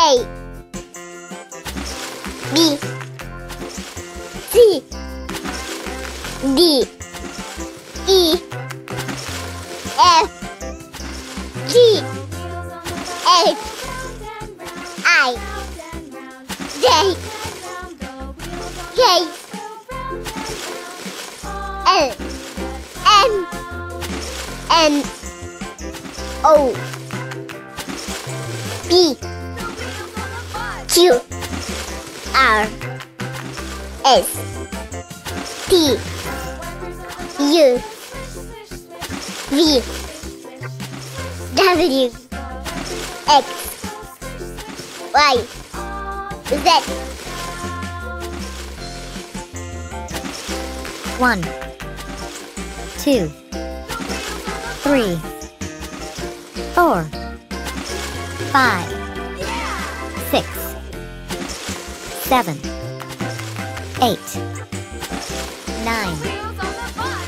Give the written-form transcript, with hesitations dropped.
A B C D E F G H I J K L M N O P Q R S T U V W X Y Z. 1 2 3 4 5 6 7 8 9